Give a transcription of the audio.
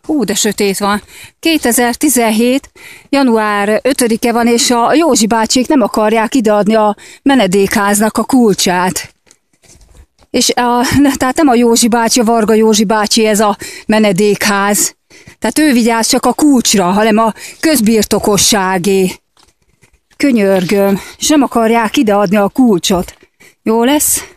Hú, de sötét van. 2017. január 5-e van, és a Józsi bácsék nem akarják ideadni a menedékháznak a kulcsát. És tehát nem a Józsi bácsi, a Varga Józsi bácsi ez a menedékház. Tehát ő vigyáz csak a kulcsra, hanem a közbirtokosságé. Könyörgöm, és nem akarják ideadni a kulcsot. Jó lesz?